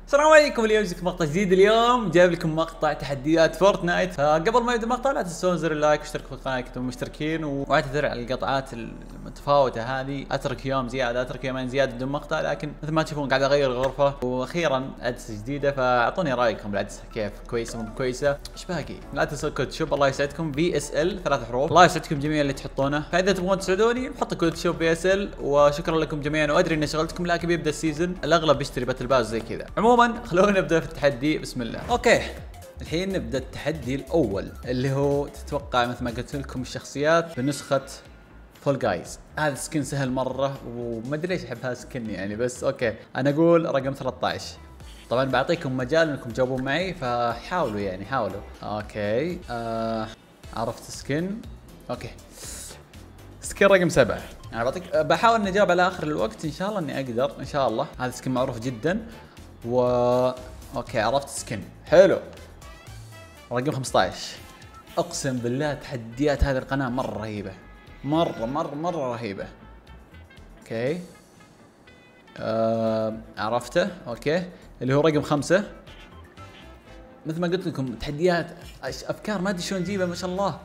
السلام عليكم. اليوم جيكم مقطع جديد. اليوم جايب لكم مقطع تحديات فورتنايت. فقبل ما يبدا المقطع لا تنسون زر اللايك واشتركوا في القناه كنتم مشتركين، واعتذر على القطعات المتفاوته هذه. اترك يوم زياده، اترك يومين زياده بدون مقطع، لكن مثل ما تشوفون قاعد اغير الغرفه. واخيرا عدسه جديده، فاعطوني رايكم بالعدسه كيف كويسه مو كويسه. ايش باقي؟ لا تنسون كود شوب الله يسعدكم VSL 3 حروف. الله يسعدكم جميعا اللي تحطونه. فاذا تبغون تساعدوني حطوا كود شوب VSL. وشكرا لكم جميعا، وادري اني شغلتكم لكن بيبدا السيزون الاغلب بيشتري باتل باس زي كذا. عموما خلونا نبدا في التحدي. بسم الله. اوكي الحين نبدا التحدي الاول اللي هو تتوقع مثل ما قلت لكم الشخصيات بنسخه فول جايز. هذا سكن سهل مره وما ادري ليش احب هذا السكن يعني، بس اوكي انا اقول رقم 13. طبعا بعطيكم مجال انكم تجاوبون معي فحاولوا يعني حاولوا. اوكي عرفت سكن. اوكي سكن رقم 7. انا بعطيك بحاول اني اجاوب على اخر الوقت ان شاء الله اني اقدر ان شاء الله. هذا سكن معروف جدا اوكي عرفت سكن حلو. رقم 15. اقسم بالله تحديات هذه القناة مرة رهيبة، مرة رهيبة. اوكي عرفته. اوكي اللي هو رقم 5. مثل ما قلت لكم تحديات افكار ما ادري شلون نجيبها، ما شاء الله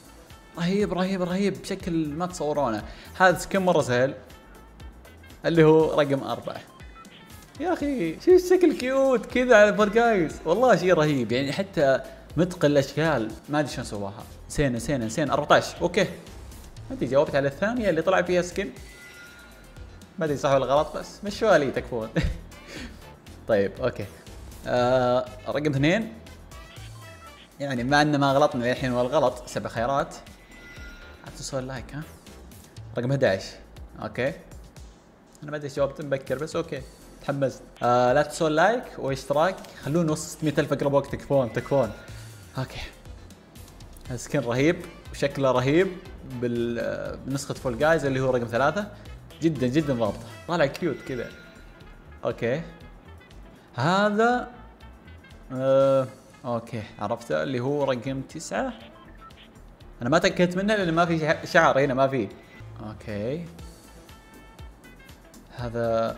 رهيب بشكل ما تصورونه. هذا سكن مرة سهل اللي هو رقم 4. يا اخي شو الشكل كيوت كذا على فول جايز، والله شيء رهيب يعني. حتى متقن الاشكال ما ادري شلون سواها. نسينا 14. اوكي انت جاوبت على الثانيه اللي طلع فيها سكن، ما ادري صح ولا غلط بس مشوها لي تكفون. طيب اوكي رقم 2. يعني ما ان ما غلطنا للحين ولا غلط. 7 خيارات. لا تنسوا اللايك ها. رقم 11. اوكي انا ما ادري جاوبت مبكر بس اوكي تحمست. لا تنسوا اللايك واشتراك، خلونا نوصل 600,000 اقرب وقت. تكفون. اوكي السكن رهيب وشكله رهيب بنسخة فول جايز اللي هو رقم 3. جدا ضابطه، طالع كيوت كذا. اوكي هذا اوكي عرفته اللي هو رقم 9. انا ما تأكدت منه لان ما في شعر هنا، ما في. اوكي هذا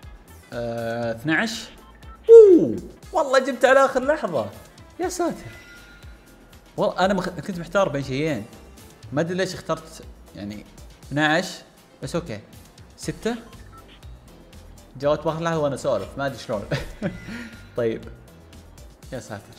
12. والله جبت على اخر لحظة يا ساتر. والله انا كنت محتار بين شيئين، ما ادري ليش اخترت يعني 12 بس اوكي. 6 جاوبت باخر لحظة وانا اسولف ما ادري شلون. طيب يا ساتر.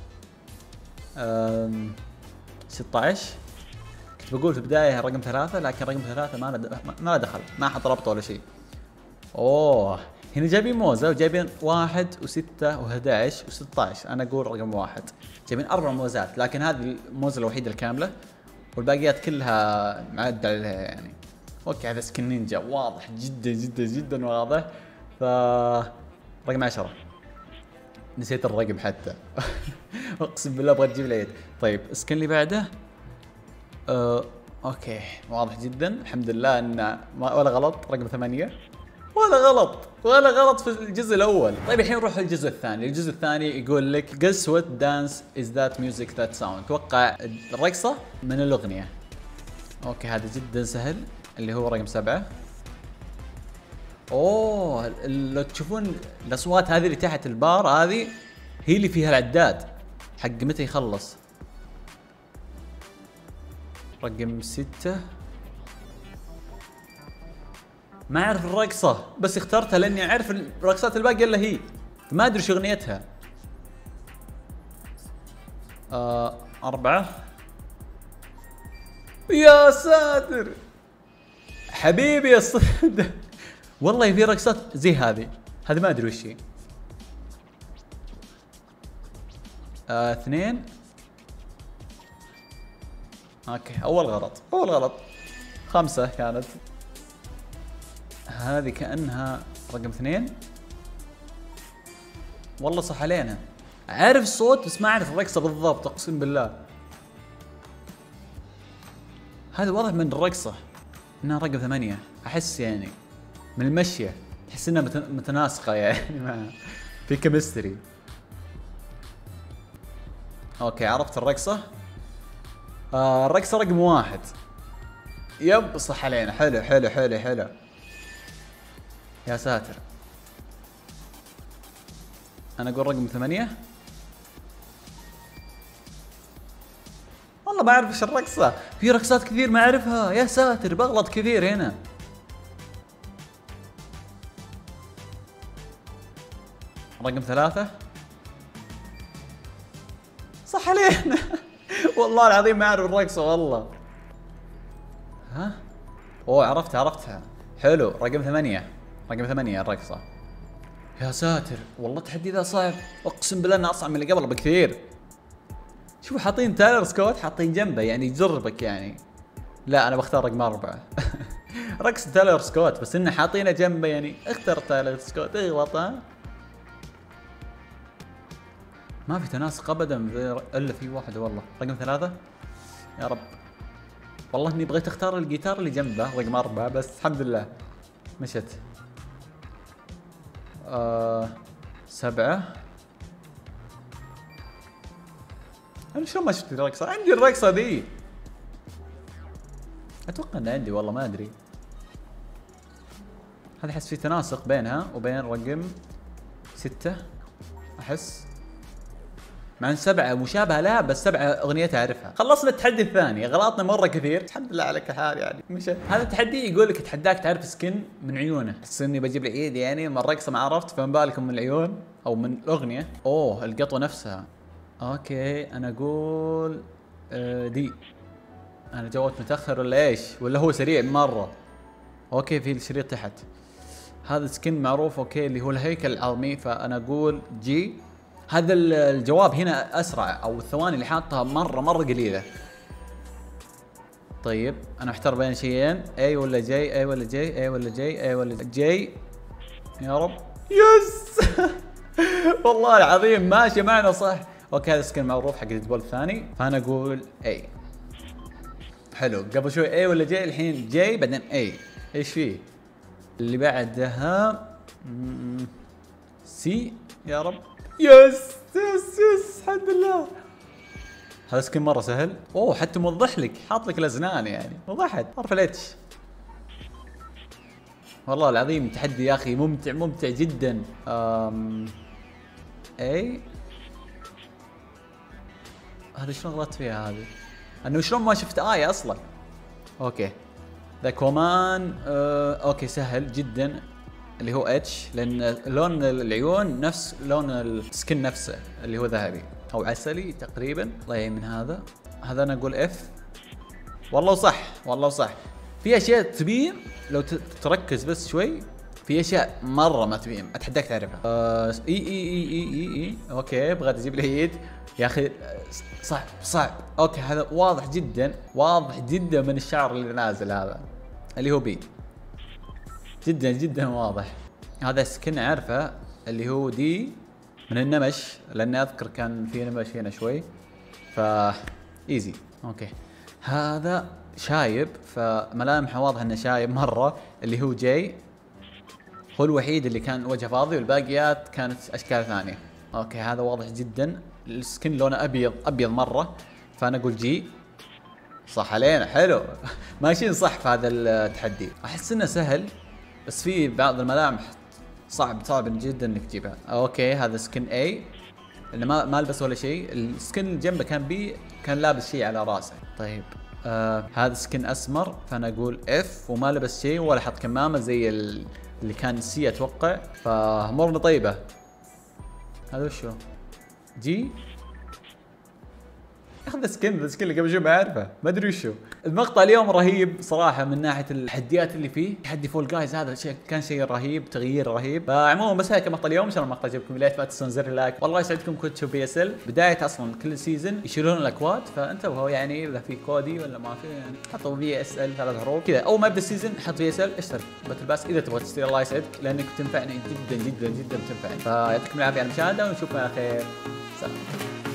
16 كنت بقول في البداية رقم 3 لكن رقم 3 ما له دخل، ما حط ربط ولا شيء. اوه هنا جايبين موزة وجايبين 1 و6 و11 و16. انا اقول رقم 1. جايبين 4 موزات لكن هذه الموزة الوحيدة الكاملة والباقيات كلها معدل عليها يعني. اوكي هذا سكن نينجا واضح جدا واضح. ف رقم 10. نسيت الرقم حتى. اقسم بالله ابغى تجيب العيد. طيب السكن اللي بعده اوكي واضح جدا الحمد لله ان ولا غلط. رقم 8 ولا غلط في الجزء الاول. طيب الحين نروح للجزء الثاني. الجزء الثاني يقول لك guess what dance is that music that sound. توقع الرقصة من الأغنية. اوكي هذا جدا سهل اللي هو رقم 7. اوه لو تشوفون الاصوات هذه اللي تحت البار هذه هي اللي فيها العداد حق متى يخلص. رقم 6 ما اعرف الرقصة بس اخترتها لاني اعرف الرقصات الباقية الا هي، ما ادري شو اغنيتها. 4. يا ساتر حبيبي يا الصدق. والله في رقصات زي هذه ما ادري وش هي. 2. اوكي اول غلط. 5 كانت هذه كأنها رقم 2. والله صح علينا، عارف الصوت بس ما اعرف الرقصة بالضبط اقسم بالله. هذا واضح من الرقصة انها رقم 8. احس يعني من المشية تحس انها متناسقة يعني ما في كيمستري. اوكي عرفت الرقصة. الرقصة رقم 1. يب صح علينا. حلو يا ساتر. انا اقول رقم 8. والله ما اعرف ايش الرقصة، في رقصات كثير ما اعرفها، يا ساتر بغلط كثير هنا. رقم 3 صح علينا. والله العظيم ما اعرف الرقصة والله. ها؟ اوه عرفتها. حلو رقم 8. رقم 8 الرقصة. يا ساتر والله التحدي ذا صعب، اقسم بالله انه اصعب من اللي قبله بكثير. شوف حاطين تايلر سكوت حاطين جنبه يعني يجربك يعني. لا انا بختار رقم 4. رقص تايلر سكوت بس انه حاطينه جنبه يعني اختر تايلر سكوت اغلط. ها ما في تناسق ابدا الا في واحد والله. رقم 3 يا رب. والله اني بغيت اختار الجيتار اللي جنبه رقم 4 بس الحمد لله مشت. 7. انا شلون ما شفت الرقصة؟ عندي الرقصة ذي. اتوقع ان عندي والله ما ادري. هذا احس في تناسق بينها وبين رقم 6 احس. مع ان 7 مشابهة لها بس 7 اغنيتها اعرفها. خلصنا التحدي الثاني، غلطنا مرة كثير، الحمد لله على كل حال يعني مشى. هذا التحدي يقول لك اتحداك تعرف سكن من عيونه، بس اني بجيب العيد يعني من الرقصة ما عرفت، فما بالكم من العيون او من الاغنية. اوه القطوة نفسها. اوكي انا اقول دي. انا جوت متاخر ولا ايش؟ ولا هو سريع مره؟ اوكي في الشريط تحت. هذا سكن معروف اوكي اللي هو الهيكل العظمي، فانا اقول جي. هذا الجواب هنا اسرع او الثواني اللي حاطها مره قليله. طيب انا محتار بين شيئين، اي ولا جي، اي ولا جي، اي ولا جي، اي ولا جي. يا رب يس. والله العظيم ماشي معنا صح. اوكي هذا سكن معروف حق الجوال الثاني، فانا اقول اي. حلو قبل شوي اي ولا جي، الحين جي بعدين اي. ايش فيه؟ اللي بعدها سي. يا رب يس الحمد لله. هذا سكن مره سهل. اوه حتى موضح لك، حاط لك الازنان يعني وضحت حرف الاتش. والله العظيم تحدي يا اخي ممتع جدا. اي هذا شلون غلطت فيها هذه؟ انه شلون ما شفت آية اصلا. اوكي ذا كومان. اوكي سهل جدا اللي هو اتش، لان لون العيون نفس لون السكن نفسه اللي هو ذهبي او عسلي تقريبا. الله يعين هذا انا اقول اف. والله صح. في اشياء تبين لو تركز بس شوي، في اشياء مره ما تبين اتحداك تعرفها. اي اوكي بغيت اجيب العيد يا اخي. صعب. اوكي هذا واضح جدا من الشعر اللي نازل هذا اللي هو بي. جدا واضح. هذا سكن اعرفه اللي هو دي من النمش، لاني اذكر كان في نمش هنا شوي ف ايزي. اوكي هذا شايب، فملامحه واضح انه شايب مره اللي هو جي. هو الوحيد اللي كان وجهه فاضي والباقيات كانت اشكال ثانيه. اوكي هذا واضح جدا، السكن لونه ابيض مره، فانا اقول جي. صح علينا حلو. ماشيين صح في هذا التحدي. احس انه سهل بس في بعض الملامح صعب جدا انك تجيبها. اوكي هذا سكن اي اللي ما لبس ولا شيء، السكن اللي جنبه كان بي كان لابس شيء على راسه. طيب هذا سكن اسمر، فانا اقول اف وما لبس شيء ولا حط كمامه زي اللي كان سي اتوقع، فامورنا طيبه. هذا وشو؟ جي. هذا سكن اللي قبل شوي ما اعرفه، ما ادري وشو. المقطع اليوم رهيب صراحه من ناحيه التحديات اللي فيه. تحدي فول جايز هذا كان شيء رهيب، تغيير رهيب. فعموما بس هيك مقطع اليوم. ان شاء الله المقطع عجبكم، لا تنسون زر اللايك. والله يسعدكم كود شو بي اس ال. بدايه اصلا كل سيزون يشيلون الاكواد، فانتبهوا يعني اذا في كودي ولا ما في يعني حطوا في اس ال 3 حروف كذا. اول ما يبدا السيزون حط في اس ال اشترك باتل باس اذا تبغى تشتري. الله يسعدك لانك تنفعني جدا بتنفعني. فيعطيكم العافيه على المشاهده ونشوفكم على خير. سلام.